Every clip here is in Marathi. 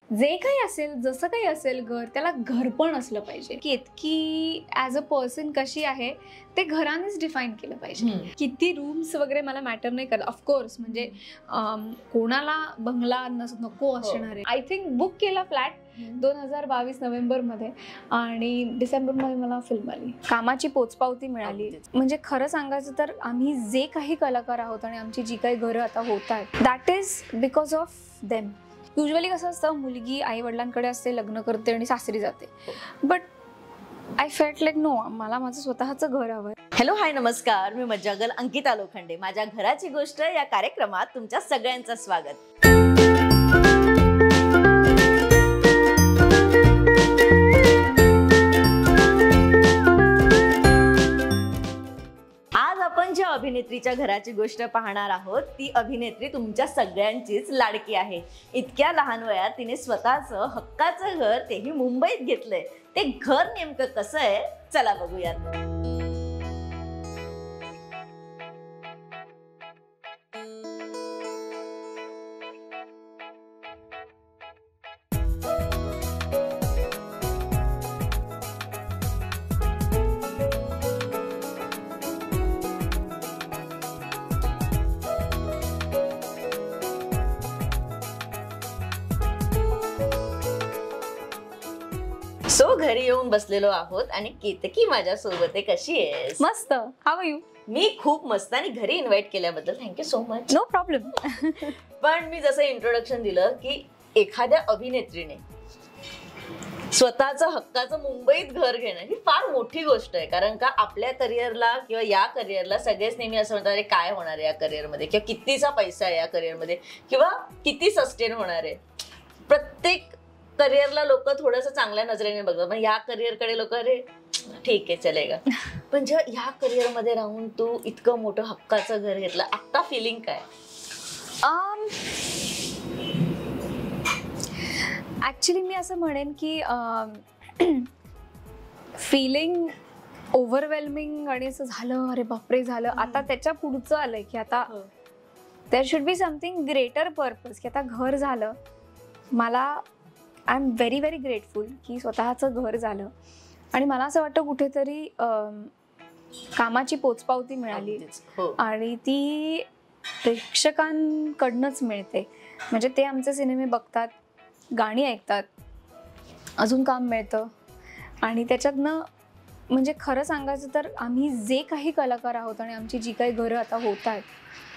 जे काही असेल, जसं काही असेल घर, त्याला घर पण असलं पाहिजे. की इतकी ॲज अ पर्सन कशी आहे ते घरानेच डिफाईन केलं पाहिजे. किती रूम्स वगैरे मला मॅटर नाही करत. ऑफकोर्स म्हणजे कोणाला बंगला नको असणार आहे. आय थिंक बुक केला फ्लॅट 2022 नोव्हेंबरमध्ये आणि डिसेंबरमध्ये मला फिल्म आली. कामाची पोचपावती मिळाली. म्हणजे खरं सांगायचं तर आम्ही जे काही कलाकार आहोत आणि आमची जी काही घरं आता होत आहेत, that is because of them. Usually कसं असतं, मुलगी आई वडिलांकडे असते, लग्न करते आणि सासरी जाते. But I felt like no, मला माझं स्वतःचं घर हवं. हॅलो, हाय, नमस्कार. मी मज्जागल अंकिता लोखंडे. माझ्या घराची गोष्ट या कार्यक्रमात तुमच्या सगळ्यांचं स्वागत. आज आपण ज्या अभिनेत्रीच्या घराची गोष्ट पाहणार आहोत ती अभिनेत्री तुमच्या सगळ्यांचीच लाडकी आहे. इतक्या लहान वयात तिने स्वतःचं हक्काचं घर, तेही मुंबईत घेतलंय. ते घर नेमकं कसं आहे, चला बघूयात. सो घरी येऊन बसलेलो आहोत आणि केतकी माझ्या सोबत आहे. कशी आहेस? मस्त. How you? मी खूप मस्त. आणि घरी इन्व्हाइट केल्याबद्दल thank you so much. No problem. पण मी जसं इंट्रोडक्शन दिलं की एखाद्या अभिनेत्रीने स्वतःचं हक्काचं मुंबईत घर घेणं ही फार मोठी गोष्ट आहे. कारण का आपल्या करिअरला किंवा या करिअरला सगळेच नेहमी असं म्हणतात, काय होणार आहे या करिअरमध्ये, किंवा कितीचा पैसा आहे या करिअरमध्ये, किंवा किती सस्टेन होणार आहे. प्रत्येक करिअरला लोक थोडंसं चांगल्या नजरेने बघतात. पण या करिअरकडे लोक, अरे ठीक आहे चलेगा. पण जेव्हा ह्या करिअरमध्ये राहून तू इतकं मोठं हक्काचं घर घेतलं, आता फिलिंग काय? ऍक्च्युली मी असं म्हणेन की फिलिंग ओव्हरवेल्मिंग आणि असं झालं, अरे बापरे झालं. आता त्याच्या पुढचं आलंय की आता there should be something greater purpose, की आता घर झालं. मला I am very very grateful की स्वतःचं घर झालं. आणि मला असं वाटतं कुठेतरी कामाची पोचपावती मिळाली आणि ती प्रेक्षकांकडनंच मिळते. म्हणजे ते आमचे सिनेमे बघतात, गाणी ऐकतात, अजून काम मिळतं. आणि त्याच्यातनं म्हणजे खरं सांगायचं तर आम्ही जे काही कलाकार आहोत आणि आमची जी काही घरं आता होत आहेत,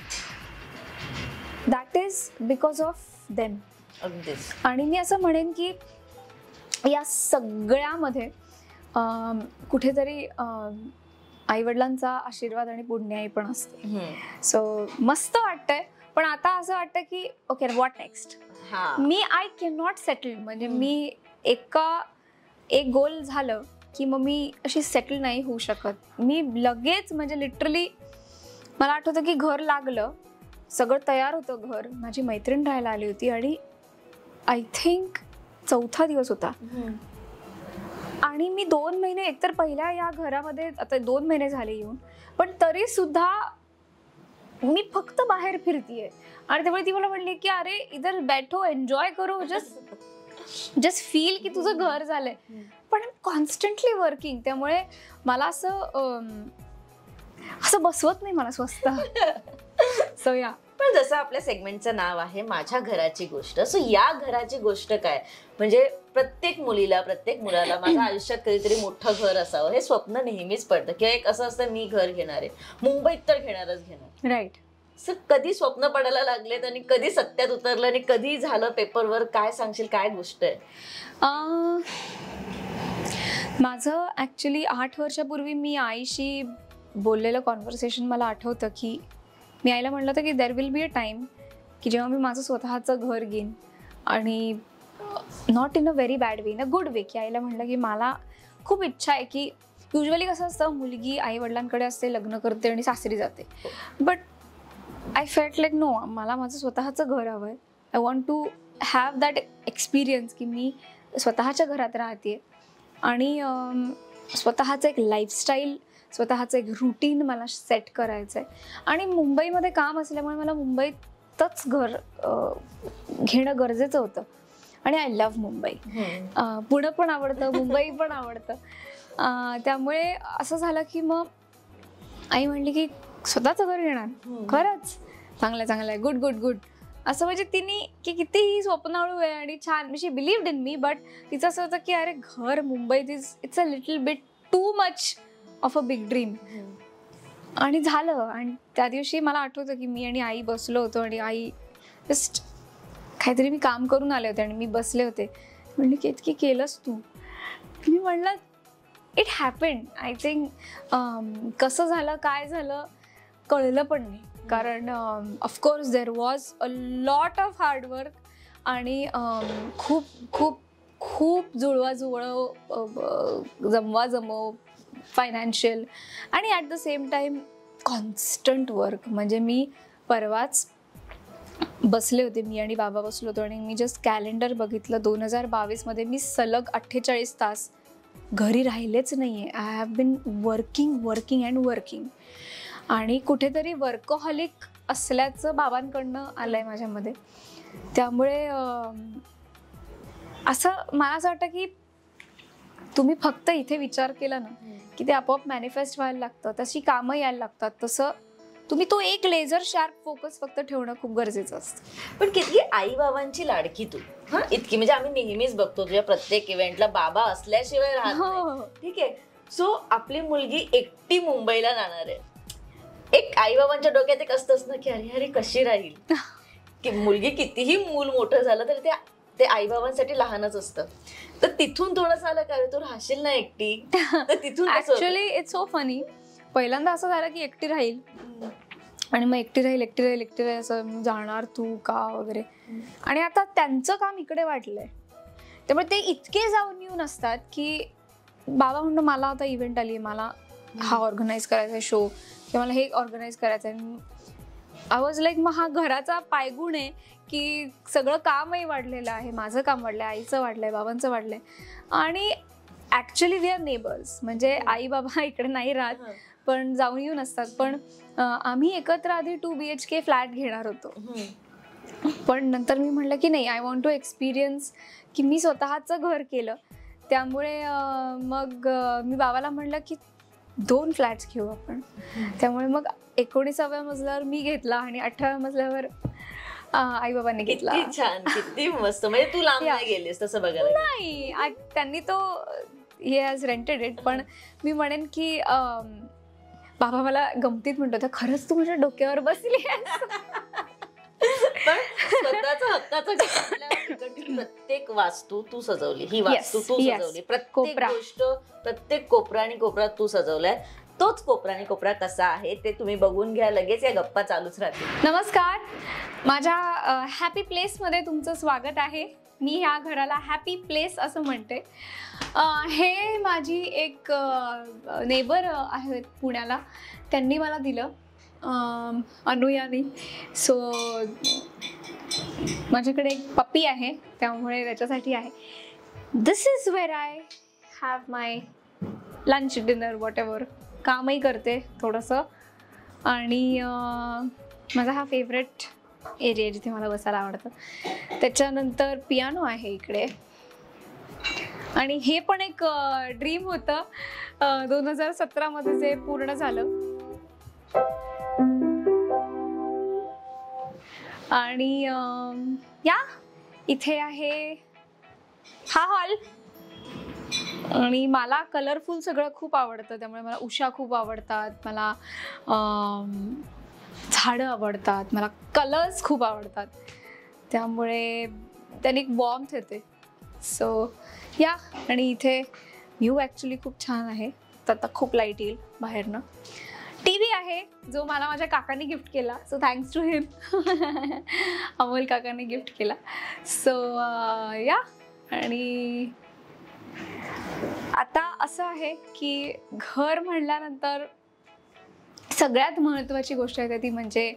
that is because of them. आणि मी असं म्हणेन की या सगळ्यामध्ये कुठेतरी आईवडिलांचा आशीर्वाद आणि पुण्याई पण असते. सो मस्त वाटतंय. पण आता असं वाटतं की ओके, व्हॉट नेक्स्ट. मी आय कॅन नॉट सेटल. म्हणजे मी एक गोल झालं की मग मी अशी सेटल नाही होऊ शकत. मी लगेच म्हणजे लिटरली मला आठवतं की घर लागलं, सगळं तयार होतं घर. माझी मैत्रीण राहायला आली होती आणि आय थिंक 4था दिवस होता. आणि मी 2 महिने, एकतर पहिल्या या घरामध्ये आता 2 महिने झाले येऊन, पण तरी सुद्धा मी फक्त बाहेर फिरतीये. आणि त्यामुळे ती मला म्हणली की अरे इधर बैठो, एन्जॉय करो, जस्ट फील की तुझं घर झालंय. पण कॉन्स्टंटली वर्किंग, त्यामुळे मला असं बसवत नाही मला स्वस्त. सो या. पण जसं आपल्या सेगमेंटचं नाव आहे माझ्या घराची गोष्ट, सो या घराची गोष्ट काय? म्हणजे प्रत्येक मुलीला, प्रत्येक मुलाला माझ्या आयुष्यात कधीतरी मोठं घर असावं हे स्वप्न नेहमीच पडतं. किंवा एक असं असतं, मी घर घेणार आहे, मुंबईत तर घेणारच घेणार. राईट. सर कधी स्वप्न पडायला लागलेत आणि कधी सत्यात उतरलं आणि कधी झालं पेपरवर? काय सांगशील, काय गोष्ट आहे? माझं ऍक्च्युली 8 वर्षापूर्वी मी आईशी बोललेलं कॉन्व्हर्सेशन मला आठवतं. की मी आईला म्हणलं होतं की there will be a time की जेव्हा मी माझं स्वतःचं घर घेईन. आणि not in a very bad way, in a good way. की आईला म्हणलं की मला खूप इच्छा आहे की युजली कसं असतं, मुलगी आई वडिलांकडे असते, लग्न करते आणि सासरी जाते. But I felt like no, मला माझं स्वतःचं घर हवं आहे. I want to have that experience की मी स्वतःच्या घरात राहते आणि स्वतःचं एक लाईफस्टाईल, स्वतःचं एक रुटीन मला सेट करायचं आहे. आणि मुंबईमध्ये काम असल्यामुळे मला मुंबईतच घर घेणं गरजेचं होतं. आणि आय लव्ह मुंबई. पुणे पण आवडतं, मुंबई पण आवडतं. त्यामुळे असं झालं की मग आई म्हणली की स्वतःचं घर घेणार. खरंच चांगलं चांगलं आहे, गुड गुड गुड असं. म्हणजे तिने की कितीही स्वप्नाळू आहे आणि छान, म्हणजे बिलीव्ड इन मी, बट तिचं असं होतं की अरे घर मुंबईत it's a little bit too much of a big dream. आणि झालं. आणि त्या दिवशी मला आठवतं की मी आणि आई बसलो होतो आणि आई जस्ट काहीतरी मी काम करून आले होते आणि मी बसले होते. म्हणले की इतकी केलंस तू. मी म्हणलं इट हॅपेंड. आय थिंक कसं झालं काय झालं कळलं पण नाही, कारण of course there was a lot of hard work आणि खूप खूप खूप जुळवाजुळव जमवाजमव फायनान्शियल आणि at the same time constant work. म्हणजे मी परवाच बसले होते, मी आणि बाबा बसलो होतो आणि मी जस्ट कॅलेंडर बघितलं. 2022 मी सलग 48 तास घरी राहिलेच नाही आहे. I have been working working and working. आणि कुठेतरी वर्कहॉलिक असल्याचं बाबांकडनं आलं आहे माझ्यामध्ये. त्यामुळे असं मला असं वाटतं की तुम्ही फक्त इथे विचार केला ना की ते आपोआप मॅनिफेस्ट व्हायला लागतं, तशी कामं यायला लागतात. तसं तुम्ही तो एक लेझर शार्प फोकस फक्त ठेवणं खूप गरजेचं असतं. पण किती आई बाबांची लाडकी तू, हा इतकी. म्हणजे आम्ही नेहमीच बघतो तुझ्या प्रत्येक इव्हेंटला बाबा असल्याशिवाय राहत नाही. ठीक आहे. सो आपली मुलगी एकटी मुंबईला जाणार आहे. एक आई बाबांच्या डोक्यात एक असतंच ना की अरे अरे कशी राहील. की मुलगी कितीही मूल मोठं झालं तरी ते आई बाबांसाठी लहानच असतं. तर तिथून थोडंसं आलं का तू राहशील ना एकटी. तर तिथून ऍक्च्युअली इट्स सो फनी. पहिल्यांदा असं झालं की एकटी राहील आणि मग एकटी राहील असं जाणार तू का वगैरे. आणि आता त्यांचं काम इकडे वाटलंय, त्यामुळे ते इतके जाऊन येऊन असतात की बाबा म्हणतो मला आता इव्हेंट आली, मला हा ऑर्गनाईज करायचा आहे शो किंवा मला हे ऑर्गनाईज करायचं आहे. आय वॉज लाईक मग हा घराचा पायगुण आहे की सगळं कामही वाढलेलं आहे. माझं काम वाढलंय, आईचं वाढलंय, बाबांचं वाढलंय. आणि ऍक्च्युली वी आर नेबर्स. म्हणजे आई बाबा इकडे नाही राहत पण जाऊन येऊन असतात. पण आम्ही एकत्र आधी 2 BHK फ्लॅट घेणार होतो. पण नंतर मी म्हटलं की नाही, आय वॉन्ट टू एक्सपिरियन्स की मी स्वतःचं घर केलं. त्यामुळे मग मी बाबाला म्हणलं की 2 फ्लॅट्स घेऊ आपण. त्यामुळे मग 19व्या मजल्यावर मी घेतला आणि 18व्या मजल्यावर आई बाबांनी घेतला. किती छान, किती मस्त. म्हणजे तू लांब नाही गेलीस तसं बघायला. नाही, त्यांनी तो हे हॅज रेंटेड इट. पण मी म्हणेन की बाबा मला गमतीत म्हणतो खरंच तू माझ्या डोक्यावर बसली. पण स्वतःचा हक्काचं प्रत्येक वास्तू तू सजवली. ही वास्तू तू सजवली. प्रत्येक गोष्ट, प्रत्येक कोपरा आणि कोपरा तू सजवलाय. तोच कोपरा आणि कोपरा कसा आहे ते तुम्ही बघून घ्या. लगेच या गप्पा चालूच राहतील. नमस्कार, माझ्या हॅपी प्लेस मध्ये तुमचं स्वागत आहे. मी ह्या घराला हॅपी प्लेस असं म्हणते. हे माझी एक नेबर आहेत पुण्याला, त्यांनी मला दिलं अनुयानी. सो माझ्याकडे एक पप्पी आहे त्यामुळे त्याच्यासाठी आहे. This is where I have my lunch dinner whatever. कामही करते थोडंसं आणि माझा हा फेवरेट एरिया जिथे मला बसायला आवडतं. त्याच्यानंतर पियानो आहे इकडे. आणि हे पण एक ड्रीम होतं 2017 जे पूर्ण झालं. आणि या इथे आहे हा हॉल. आणि मला कलरफुल सगळं खूप आवडतं, त्यामुळे मला उषा खूप आवडतात, मला झाडं आवडतात, मला कलर्स खूप आवडतात. त्यामुळे त्याने एक वॉर्मथ येते. सो या. आणि इथे व्ह्यू ॲक्च्युली खूप छान आहे. तर आता खूप लाईट येईल बाहेरनं. TV आहे जो मला माझ्या काकांनी गिफ्ट केला. So thanks to him. Amol काकांनी गिफ्ट केला. सो या. आणि आता असं आहे की घर म्हणल्यानंतर सगळ्यात महत्त्वाची गोष्ट आहे ती म्हणजे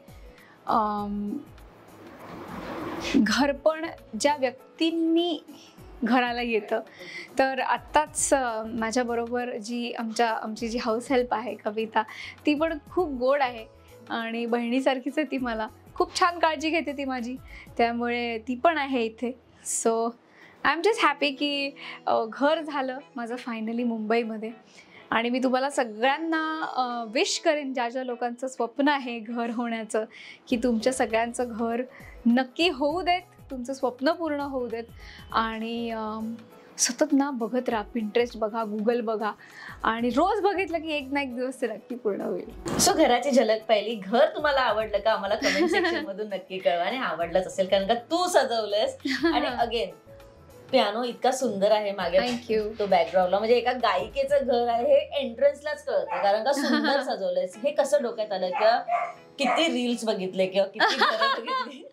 घर पण ज्या व्यक्तींनी घराला येतं. तर आत्ताच माझ्याबरोबर आमची जी हाऊस हेल्प आहे कविता, ती पण खूप गोड आहे आणि बहिणीसारखीच आहे ती. मला खूप छान काळजी घेते ती माझी. त्यामुळे ती पण आहे इथे. So I am just happy की घर झालं माझं फायनली मुंबईमध्ये. आणि मी तुम्हाला सगळ्यांना विश करेन, ज्या ज्या लोकांचं स्वप्न आहे घर होण्याचं, की तुमच्या सगळ्यांचं घर नक्की होऊ देत, तुमचं स्वप्न पूर्ण होऊ देत. आणि सतत ना बघत राहा, पिंटरेस्ट बघा, गुगल बघा, आणि रोज बघितलं की एक ना एक दिवस ते नक्की पूर्ण होईल. सो घराची झलक पाहिली, घर तुम्हाला आवडलं का आम्हाला कमेंट सेक्शन मधून नक्की कळवा. आणि आवडलंच असेल कारण का तू सजवलंस. आणि अगेन पियानो इतका सुंदर आहे मागे, थँक्यू. तो बॅकग्राऊंडला, म्हणजे एका गायिकेचं घर आहे हे एंट्रन्सलाच कळतं कारण का सुंदर सजवलंयस. हे कसं डोक्यात आलं किंवा किती रील्स बघितले किंवा किती घरं बघितली?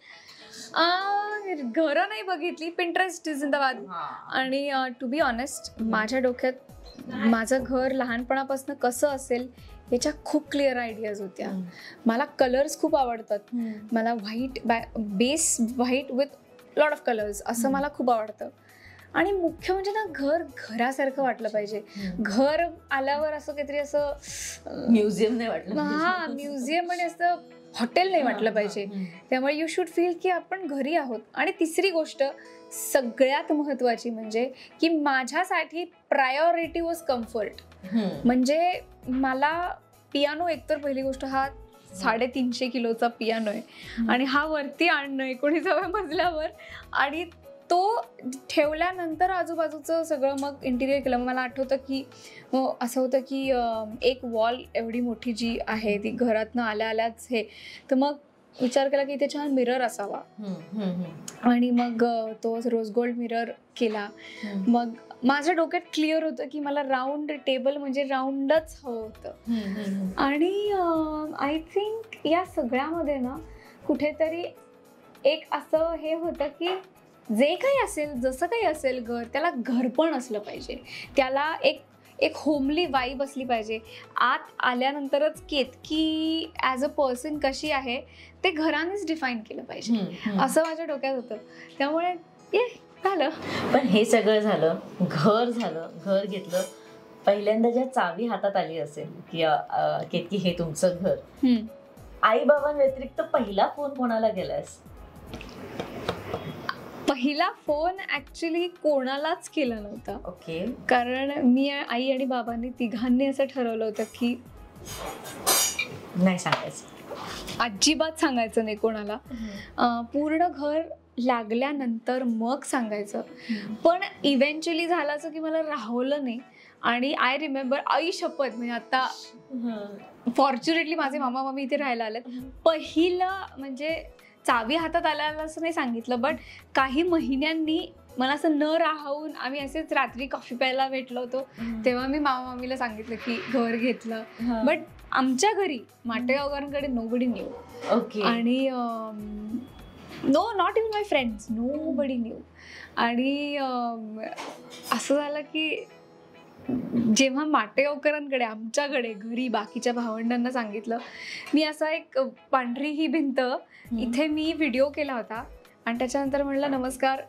घरं नाही बघितली, पिंटरेस्ट जिंदाबाद. आणि टू बी ऑनेस्ट, माझ्या डोक्यात माझं घर लहानपणापासून कसं असेल याच्या खूप क्लिअर आयडियाज होत्या. मला कलर्स खूप आवडतात. मला white base, white with lot of colours असं मला खूप आवडतं. आणि मुख्य म्हणजे ना घर घरासारखं वाटलं पाहिजे. घर आल्यावर असं काहीतरी असं म्युझियम नाही वाटलं. हा, म्युझियम आणि असं हॉटेल नाही वाटलं पाहिजे. त्यामुळे यू शुड फील की आपण घरी आहोत. आणि तिसरी गोष्ट सगळ्यात महत्वाची म्हणजे की माझ्यासाठी प्रायोरिटी वॉज कम्फर्ट. म्हणजे मला पियानो, एकतर पहिली गोष्ट हा 350 किलोचा पियानो आहे आणि हा वरती आणणं 19व्या मजल्यावर, आणि तो ठेवल्यानंतर आजूबाजूचं सगळं मग इंटिरियर केलं. मला आठवतं की असं होतं की एक वॉल एवढी मोठी जी आहे ती घरातनं आल्याच हे, तर मग विचार केला की इथे छान मिरर असावा. आणि मग तो रोज गोल्ड मिरर केला. मग माझ्या डोक्यात क्लिअर होतं की मला राऊंड टेबल म्हणजे राऊंडच हवं होतं. आणि आय थिंक या सगळ्यामध्ये ना कुठेतरी एक असं हे होतं की जे काही असेल, जसं काही असेल घर, त्याला घरपण असलं पाहिजे, त्याला एक होमली वाईब असली पाहिजे. आत आल्यानंतरच की ॲज अ पर्सन कशी आहे ते घरानेच डिफाईन केलं पाहिजे, असं माझ्या डोक्यात होतं. त्यामुळे झालं. पण हे सगळं झालं, घर झालं, घर घेतलं, पहिल्यांदा ज्या चावी हातात आली असेल की हे तुमचं घर, आई बाबांव्यतिरिक्त पहिला फोन कोणाला केलास? पहिला फोन ऍक्च्युली कोणालाच केला नव्हता. ओके. कारण मी, आई आणि बाबांनी तिघांनी असं ठरवलं होतं की नाही सांगायचं, अजिबात सांगायचं नाही कोणाला. पूर्ण घर लागल्यानंतर मग सांगायचं. पण इव्हेंच्युअली झालं असं की मला राहवलं नाही. आणि आय रिमेंबर, आई शपथ, म्हणजे आता फॉर्च्युनेटली माझे मामा मामी इथे राहायला आलेत. पहिलं म्हणजे चावी हातात आल्याला असं नाही सांगितलं, बट काही महिन्यांनी मला असं न राहून आम्ही असेच रात्री कॉफी प्यायला भेटलो होतो, तेव्हा मी मामा मामीला सांगितलं की घर घेतलं. बट आमच्या घरी माटेगावकरांकडे नोबडी न्यू. ओके. आणि no, not even my friends, nobody knew. आणि असं झालं की जेव्हा माटेगावकरांकडे, आमच्याकडे घरी बाकीच्या भावंडांना सांगितलं, मी असा एक पांढरी ही भिंत इथे मी व्हिडिओ केला होता आणि त्याच्यानंतर म्हणलं, नमस्कार,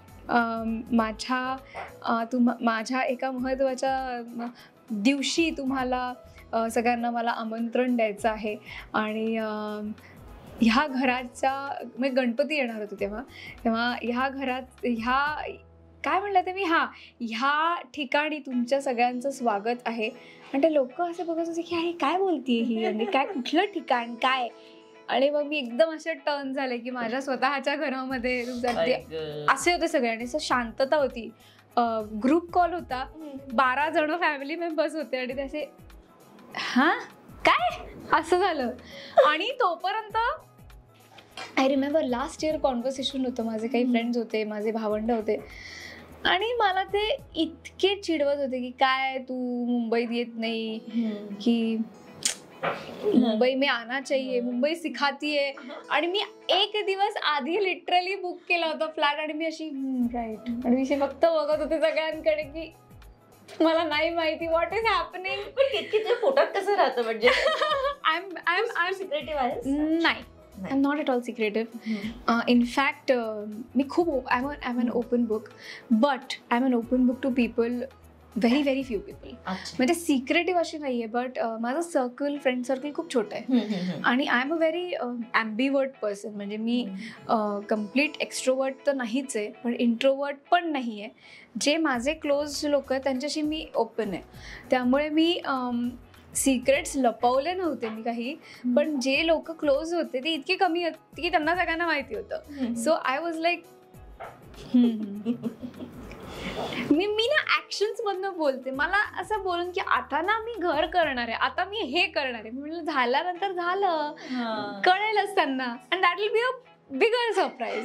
माझ्या एका महत्त्वाच्या दिवशी तुम्हाला सगळ्यांना मला आमंत्रण द्यायचं आहे. आणि ह्या घराच्या, म्हणजे गणपती येणार होते तेव्हा ह्या घरात, काय म्हणलं ते मी, ह्या ठिकाणी तुमच्या सगळ्यांचं स्वागत आहे. आणि ते लोक असं बघत होते की अरे काय बोलतीये ही, आणि काय, कुठलं ठिकाण काय. आणि मग मी एकदम असे टर्न झाले की माझ्या स्वतःच्या घरामध्ये असे होते सगळे, आणि असं शांतता होती. ग्रुप कॉल होता, 12 जण फॅमिली मेंबर्स होते, आणि ते असे काय असं झालं. आणि तोपर्यंत I remember last year conversation होतं, माझे काही फ्रेंड्स होते, माझे भावंड होते, आणि मला ते इतके चिडवत होते की काय तू मुंबईत येत नाही, की मुंबई में आना चाहिए, मुंबई सिखाती है. आणि मी एक दिवस आधी लिटरली बुक केला होता फ्लॅट, आणि मी अशी राईट, आणि मी फक्त बघत होते सगळ्यांकडे की मला नाही माहिती व्हॉट इज हॅपनिंग. पण किती पोटात कसं राहतं, म्हणजे आय एम सिक्रेटिव्ह आहे? नाही, I am not at all secretive. In fact मी खूप I am an open book, but I am an open book to people very very few people. म्हणजे सिक्रेटिव्ह अशी नाहीये, बट माझं फ्रेंड सर्कल खूप छोटं आहे. आणि I am a very ambivert person. म्हणजे मी कम्प्लीट एक्स्ट्रोवर्ट तर नाहीच आहे, पण इंट्रोवर्ट पण नाही आहे. जे माझे क्लोज लोक आहेत त्यांच्याशी मी ओपन आहे. त्यामुळे मी सिक्रेट्स लपवले नव्हते मी काही, पण जे लोक क्लोज होते ते इतके कमी होते की त्यांना सगळ्यांना माहिती होतं. सो आय वॉज लाईक मी ना ऍक्शन्स मधनं बोलते. मला असं बोलून की आता ना मी घर करणार आहे, आता मी हे करणार आहे. म्हणलं झाल्यानंतर झालं, कळेलच त्यांना. And that will be a bigger surprise.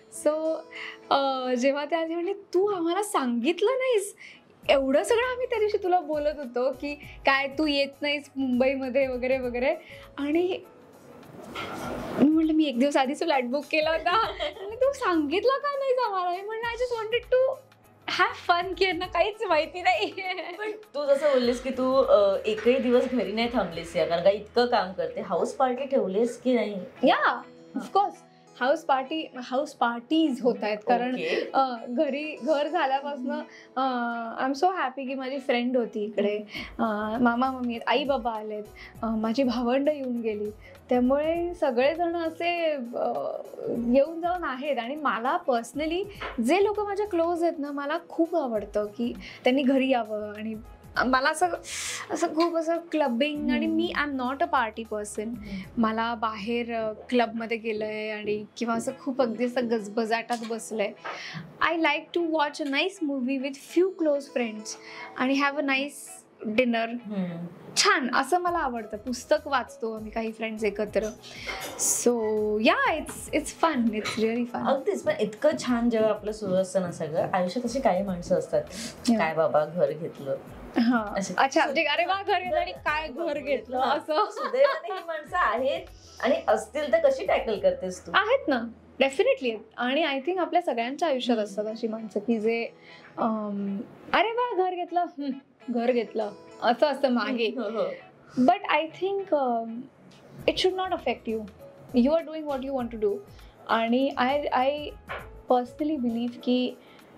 So जेव्हा ते आले म्हणजे तू आम्हाला सांगितलं नाहीस, एवढं सगळं आम्ही त्या दिवशी तुला बोलत होतो की काय तू येत नाहीस मुंबईमध्ये वगैरे वगैरे. आणि मी म्हटलं मी एक दिवस आधी फ्लॅट बुक केला होता आणि तू सांगितलं का नाही आम्हाला. मी म्हणलं I just wanted to have fun, की यांना काहीच माहिती नाही. पण तू जसं बोललीस की तू एकही दिवस घरी नाही थांबलीस या, कारण का इतकं काम करते. हाऊस पार्टी ठेवलीस की नाही? या ऑफकोर्स हाऊस पार्टीज होत आहेत. कारण घर झाल्यापासून आय एम सो हॅपी की माझी फ्रेंड होती इकडे, मामा मम्मी आहेत, आई बाबा आलेत, माझी भावंड येऊन गेली. त्यामुळे सगळेजण असे येऊन जाऊन आहेत. आणि मला पर्सनली जे लोक माझ्या क्लोज आहेत ना, मला खूप आवडतं की त्यांनी घरी यावं. आणि मला असं खूप असं क्लबिंग, आणि मी I am not a party person. मला बाहेर क्लबमध्ये गेलंय आणि किंवा असं खूप अगदी असं गजबजाटात बसलंय. I like to watch a nice movie with few close friends आणि हॅव अ नाईस डिनर. छान असं मला आवडतं. पुस्तक वाचतो आम्ही काही फ्रेंड्स एकत्र. So yeah it's fun, it's really fun. अगदीच. पण इतकं छान जेव्हा आपलं सुरू असतं ना सगळं आयुष्यात, अशी काही माणसं असतात काय बाबा घर घेतलं, अच्छा अरे वा घर घेतलं आणि काय घर घेतलं असं. सुदैवाने ही माणसं आहेत, आणि असतील तर कशी टॅकल करतेस तू? आहेत ना, डेफिनेटली. आणि आय थिंक आपल्या सगळ्यांच्या आयुष्यात असतात अशी माणसं की जे अरे वा घर घेतलं असं असतं मागे. But I think it should not affect you. You are doing what you want to do. आणि आय पर्सनली बिलीव्ह की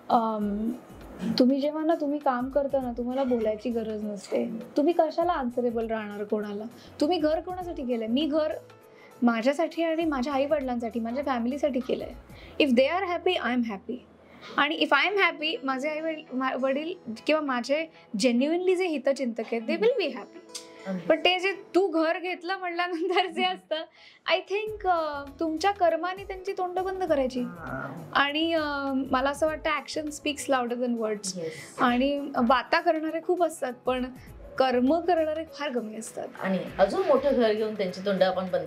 तुम्ही काम करता ना, तुम्हाला बोलायची गरज नसते. तुम्ही कशाला आन्सरेबल राहणार कोणाला. तुम्ही घर कोणासाठी केलंय? मी घर माझ्यासाठी आणि माझ्या आई वडिलांसाठी, माझ्या फॅमिलीसाठी केलंय. If they are happy I am happy. आणि इफ आय एम हॅपी, माझे आई वडील किंवा माझे जेन्युइनली जे हितचिंतक आहेत दे विल बी हॅपी. पण ते जे तू घर घेतलं म्हटल्यानंतर जे असतं, आय थिंक तुमच्या कर्माने त्यांची तोंड बंद करायची. आणि मला असं वाटतं action speaks louder than words. आणि बाता करणारे खूप असतात, पण कर्म करणारे फार कमी असतात. आणि अजून मोठं घर घेऊन त्यांची तोंड आपण बंद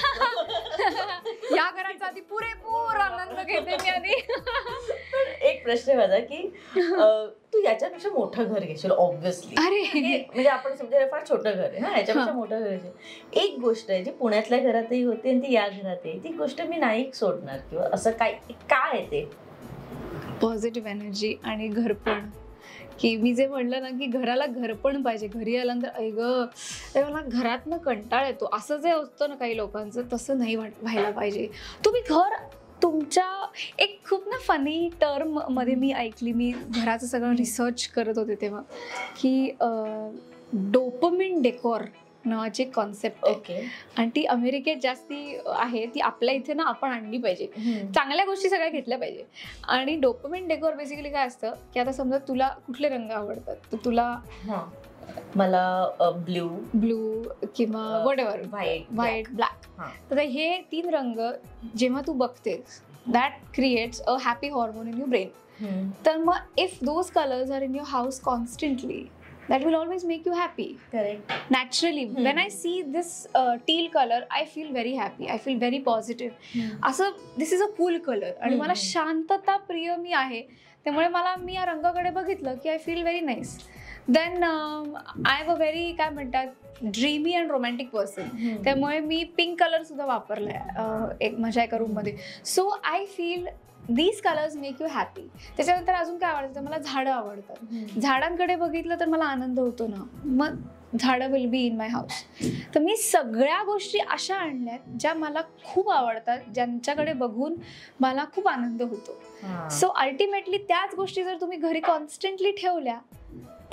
या घराचा आधी पुरेपूर आनंद घेते मी. आणि एक प्रश्न माझा की तू याच्यापेक्षा मोठं घर घेशील ऑब्व्हियसली. म्हणजे आपण समजा फार छोटं घर आहे ना, याच्यापेक्षा मोठं घर घेशील. एक गोष्ट आहे जी पुण्यातल्या घरातही होते आणि ती या घरात आहे, ती गोष्ट मी नाही सोडणार, किंवा असं काय आहे ते? पॉझिटिव्ह एनर्जी आणि घरपण. की मी जे म्हणलं ना की घराला घरपण पाहिजे. घरी आल्यानंतर मला घरातनं कंटाळ येतो असं जे असतं ना काही लोकांचं, तसं नाही व्हायला पाहिजे. तुम्ही घर तुमच्या एक खूप ना फनी टर्म मध्ये मी ऐकली, मी घराचं सगळं रिसर्च करत होते तेव्हा, की डोपामिन डेकोर नावाची कॉन्सेप्ट आहे. आणि ती अमेरिकेत जास्ती आहे, ती आपल्या इथे ना आपण आणली पाहिजे. चांगल्या गोष्टी सगळ्या घेतल्या पाहिजे. आणि डोपामिन डेकोर बेसिकली काय असतं की आता समजा तुला कुठले रंग आवडतात, तर तुला मला ब्ल्यू किंवा व्हॉटएव्हर, व्हाईट, ब्लॅक. तर हे 3 रंग जेव्हा तू बघतेस, that creates a happy hormone in your brain. तर मग if those colours are in your house constantly, that will always make you happy. Correct. Naturally, when I see this teal color, I feel very happy. I feel very positive. असं this is a cool color. आणि मला शांतता प्रिय मी आहे, त्यामुळे मी या रंगाकडे बघितलं की I feel very nice. Then I am a very काय म्हणतात ड्रीमी अँड रोमॅन्टिक पर्सन. त्यामुळे मी पिंक कलर सुद्धा वापरलाय माझ्या एका रूम मध्ये. So I feel these colors make you happy. त्याच्यानंतर अजून काय आवडतं, मला झाडं आवडतात. झाडांकडे बघितलं तर मला आनंद होतो ना, मग झाडं will be in my house. तर मी सगळ्या गोष्टी अशा आणल्यात ज्या मला खूप आवडतात, ज्यांच्याकडे बघून मला खूप आनंद होतो. सो अल्टिमेटली त्याच गोष्टी जर तुम्ही घरी कॉन्स्टंटली ठेवल्या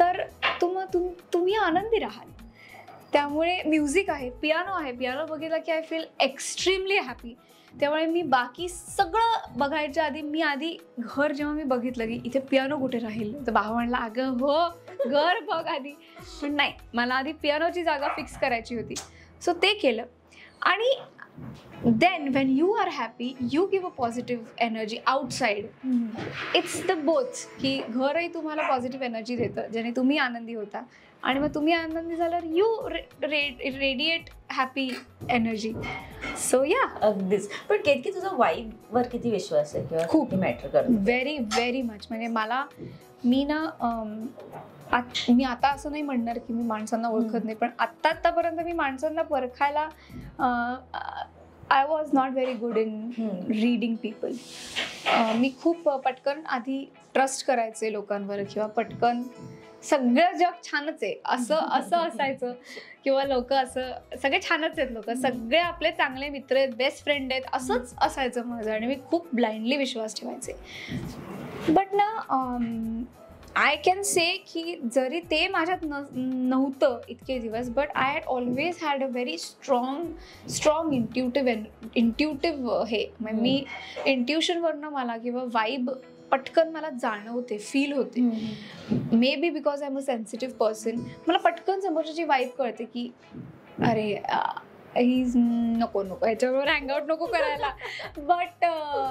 तर तुम्ही आनंदी राहाल. त्यामुळे म्युझिक आहे, पियानो आहे, पियानो बघितला की आय फील एक्स्ट्रीमली हॅपी. त्यामुळे मी बाकी सगळं बघायच्या आधी घर जेव्हा मी बघितलं की इथे पियानो कुठे राहील, तर भाऊ म्हणला अगं हो घर बघ आधी. पण नाही, मला आधी पियानोची जागा फिक्स करायची होती. सो ते केलं. आणि then when you are happy you give a positive energy outside. It's the both की घरही तुम्हाला पॉझिटिव्ह एनर्जी देतं ज्याने तुम्ही आनंदी होता, आणि मग तुम्ही आनंदी झाल्यावर you radiate happy energy. So yeah अगदीच. पण केतकी तुझा वाईब वर किती विश्वास आहे किंवा खूप मॅटर करतो? Very very much. म्हणजे मी आता असं नाही म्हणणार की मी माणसांना ओळखत नाही, पण आतापर्यंत मी माणसांना परखायला I was not very good in reading people. मी खूप पटकन आधी ट्रस्ट करायचे लोकांवर, किंवा पटकन सगळं जग छानच आहे असं असायचं, किंवा लोक असं सगळे छानच आहेत, लोक सगळे आपले चांगले मित्र आहेत, बेस्ट फ्रेंड आहेत, असंच असायचं माझं. आणि मी खूप ब्लाइंडली विश्वास ठेवायचे. बट ना आय कॅन से की जरी ते माझ्यात नव्हतं इतके दिवस, but I had always had a very strong intuitive हे. मी इंट्युशनवरनं मला किंवा वाईब पटकन मला जाणवते, फील होते. Maybe because I am a sensitive person. मला पटकन समोरची वाईब कळते की अरे हीज नको ह्याच्याबरोबर हँगआउट नको करायला. But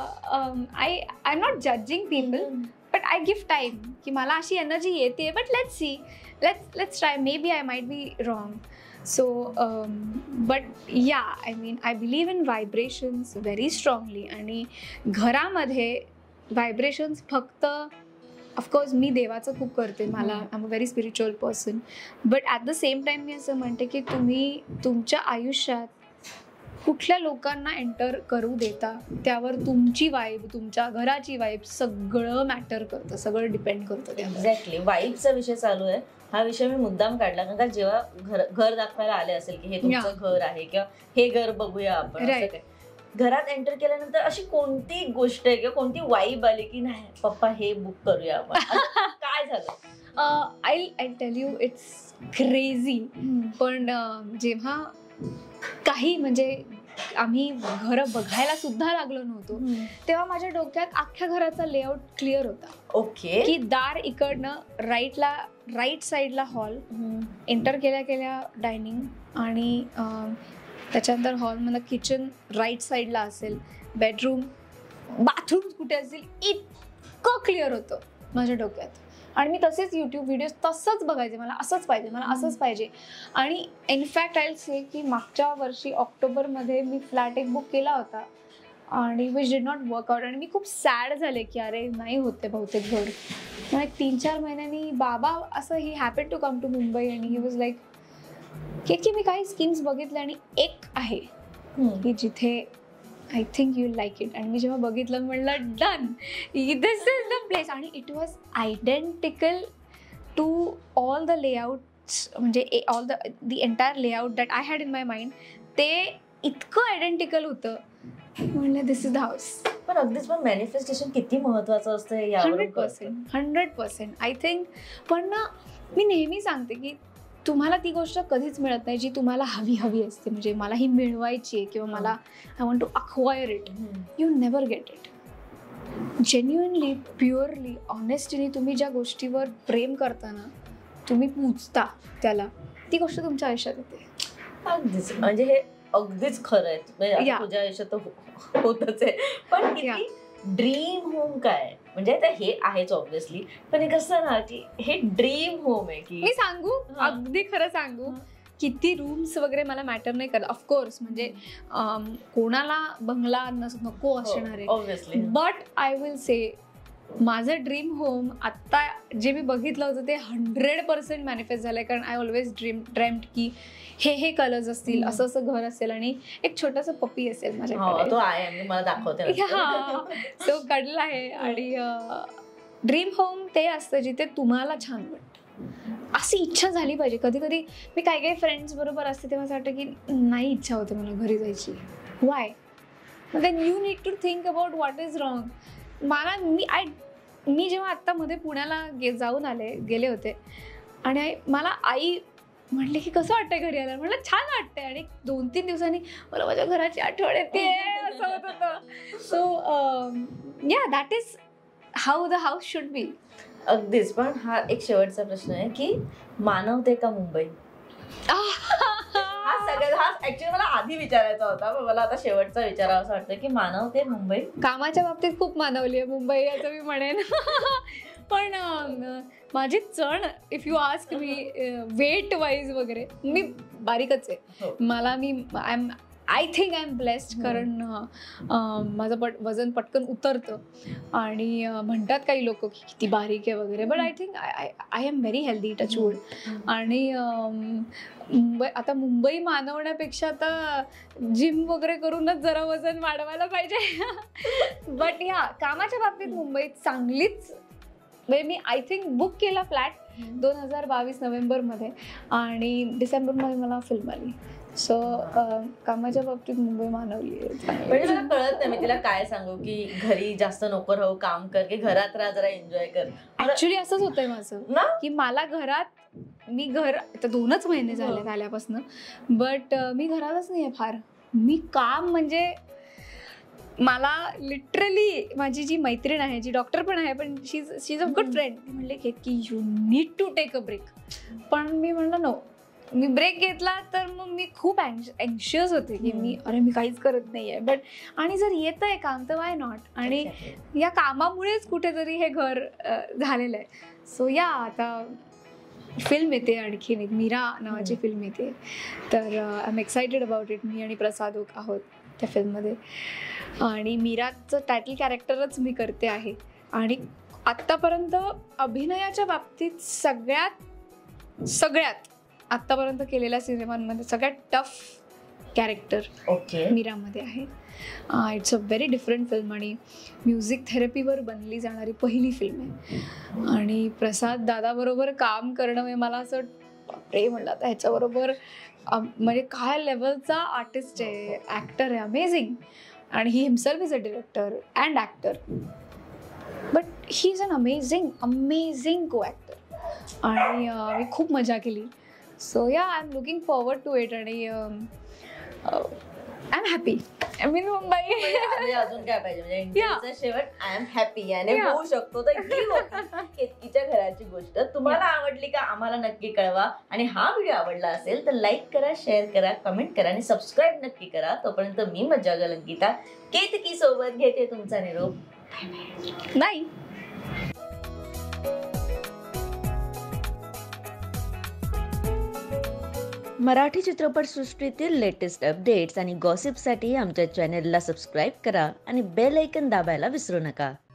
I am not judging people, but I give time की मला अशी एनर्जी येते. But let's see, let's try, maybe I might be wrong. So but yeah I mean I believe in vibrations very strongly. आणि घरामध्ये व्हायब्रेशन्स फक्त ऑफकोर्स मी देवाचं खूप करते, मला I am a very spiritual person. But at the same time मी असं म्हणते की तुम्ही तुमच्या आयुष्यात कुठल्या लोकांना एंटर करू देता त्यावर तुमची वाईब, तुमच्या घराची वाईब सगळं मॅटर करतं, सगळं डिपेंड करतं. एक्झॅक्टली. वाईबचा विषय चालू आहे. हा विषय मी मुद्दाम काढला कारण का जेव्हा घर दाखवायला आले असेल की हे तुमचं घर आहे किंवा हे घर बघूया आपण, घरात एंटर केल्यानंतर अशी कोणती गोष्ट आहे किंवा कोणती वाईब आली की नाही पप्पा हे बुक करूया आपण, काय झालं? I tell you it's crazy. पण जेव्हा काही म्हणजे आम्ही घर बघायला सुद्धा लागलो नव्हतो तेव्हा माझ्या डोक्यात अख्ख्या घराचा लेआउट क्लिअर होता. ओके. की दार इकडनं राईट साईडला हॉल, एंटर केल्या डायनिंग, आणि त्याच्यानंतर हॉलमध्ये किचन राईट साईडला असेल, बेडरूम, बाथरूम कुठे असेल, इतकं क्लिअर होतं माझ्या डोक्यात. आणि मी तसेच यूट्यूब व्हिडिओज तसंच बघायचे, मला असंच पाहिजे, मला असंच पाहिजे. आणि इनफॅक्ट आय विल से की मागच्या वर्षी ऑक्टोबरमध्ये मी फ्लॅट एक बुक केला होता आणि विच डिड नॉट वर्कआउट. आणि मी खूप सॅड झाले की अरे नाही होते बहुतेक घर. मग 3-4 महिन्यांनी बाबा असं he happen to come to Mumbai आणि ही वॉज लाईक की मी काही स्कीम्स बघितले आणि एक आहे की जिथे I think you like it. आणि मी जेव्हा बघितलं म्हणलं done, this is the place. आणि it was identical to all the layouts, म्हणजे all the entire layout that I had in my mind. ते इतकं आयडेंटिकल होतं, म्हणलं दिस इज द हाऊस. पण अगदीच पण मॅनिफेस्टेशन किती महत्वाचं असतं 100%. I think. पण ना मी नेहमी सांगते की तुम्हाला ती गोष्ट कधीच मिळत नाही जी तुम्हाला हवी असते. म्हणजे मला ही मिळवायची आहे किंवा मला I want to acquire it. You never get it. Genuinely, purely, honestly तुम्ही ज्या गोष्टीवर प्रेम करताना तुम्ही पूजता त्याला, ती गोष्ट तुमच्या आयुष्यात येते. अगदीच. म्हणजे हे अगदीच खरं आहे. म्हणजे तुझ्या आयुष्यात होतच आहे. पण किती ड्रीम होम काय म्हणजे हे आहेच ऑब्व्हियसली, पण एक असं ना की हे ड्रीम होम आहे की मी सांगू, अगदी खरं सांगू, किती रूम्स वगैरे मला मॅटर नाही करत. ऑफकोर्स म्हणजे कोणाला बंगला नको असणार आहे obviously. But I will say माझं ड्रीम होम आत्ता जे मी बघितलं होतं ते 100% मॅनिफेस्ट झालंय. कारण आय ऑलवेज ड्रीम्ड की हे कलर्स असतील, असं घर असेल आणि एक छोटासा पप्पी असेल माझ्याकडे. तो आहे, मला दाखवते. तो कडला आहे. आणि ड्रीम होम ते असतं जिथे तुम्हाला छान वाटतं. अशी इच्छा झाली पाहिजे. कधी कधी मी काही फ्रेंड्स बरोबर असते तेव्हा असं वाटतं की नाही इच्छा होते मला घरी जायची. Why? Then you need to think about what is wrong. मला मी जेव्हा आत्ता मध्ये पुण्याला जाऊन गेले होते, आणि मला आई म्हणले की कसं वाटतंय घरी आल्यावर, म्हणलं छान वाटतंय. आणि 2-3 दिवसांनी मला माझ्या घराची आठवण येते असं होत होतं. So yeah that is how the house should be. अगदीच. पण हा एक शेवटचा प्रश्न आहे की मानवते का मुंबई? हा ऍक्च्युअली मला आधी विचारायचा होता, पण मला आता शेवटचा विचारावा असं वाटतं की मानवते मुंबई? कामाच्या बाबतीत खूप मानवली आहे मुंबई असं मी म्हणेन. पण माझी चण if you ask me weight wise वगैरे मी बारीकच आहे. मला I think I am blessed, कारण माझं वजन पटकन उतरतं आणि म्हणतात काही लोक की किती बारीक आहे वगैरे, but I think I am very healthy touch wood. आणि मुंबई मानवण्यापेक्षा आता जिम वगैरे करूनच जरा वजन वाढवायला पाहिजे. बट या कामाच्या बाबतीत मुंबईत चांगलीच, म्हणजे मी आय थिंक बुक केला फ्लॅट 2022 नोव्हेंबरमध्ये आणि डिसेंबरमध्ये मला फिल्म आली. सो कामाच्या बाबतीत मुंबई मानवली आहे. म्हणजे मला कळत नाही मी तिला काय सांगू की घरी जास्त नको राहू, काम कर, की घरात राहा, जरा एन्जॉय कर. ऍक्च्युली असंच होतंय माझं ना की मला घरात, मी घर आता 2च महिने झाले आल्यापासून, बट मी घरातच नाही आहे फार. मी काम म्हणजे मला लिटरली माझी जी मैत्रीण आहे, जी डॉक्टर पण आहे, पण she is a good friend, ती म्हणले की you need to take a break. पण मी म्हणलं नो. मी ब्रेक घेतला तर मग मी खूप अँशियस होते की मी काहीच करत नाहीये. बट आणि जर येत आहे काम तर वाय नॉट. आणि या कामामुळेच कुठेतरी हे घर झालेलं आहे. सो या आता फिल्म येते आणखीन एक मीरा नावाची फिल्म येते, तर I am excited about it. मी आणि प्रसाद आहोत त्या फिल्ममध्ये आणि मीराचं टायटल कॅरेक्टरच मी करते आहे. आणि आत्तापर्यंत अभिनयाच्या बाबतीत सगळ्यात आत्तापर्यंत केलेल्या सिनेमांमध्ये सगळ्यात टफ कॅरेक्टर मीरामध्ये आहे. It's a very different film आणि म्युझिक थेरपीवर बनली जाणारी पहिली फिल्म आहे. आणि प्रसाद दादाबरोबर काम करणं म्हणजे मला असं बापरे म्हणलं आता ह्याच्याबरोबर म्हणजे काय लेवलचा आर्टिस्ट आहे, ॲक्टर आहे, अमेझिंग. आणि he himself is a director and actor, but he is an amazing co actor. आणि मी खूप मजा केली. So yeah I am looking forward to it. आणि I am happy. I mean Mumbai अजून काय पाहिजे, म्हणजे इंटरव्ह्यूचा शेवट आय एम हॅपी याने होऊ शकतो. तर ही केतकीच्या घराची गोष्ट तुम्हाला आवडली का आम्हाला नक्की कळवा. आणि हा व्हिडिओ आवडला असेल तर लाईक करा, शेअर करा, कमेंट करा आणि सबस्क्राईब नक्की करा. तोपर्यंत मी मज्जा गलंकिता केतकी सोबत घेते तुमचा निरोप. नाही. मराठी चित्रपटसृष्टीतील लेटेस्ट अपडेट्स आणि गॉसिपसाठी आमच्या चॅनेलला सबस्क्राईब करा आणि बेल आयकॉन दाबायला विसरू नका.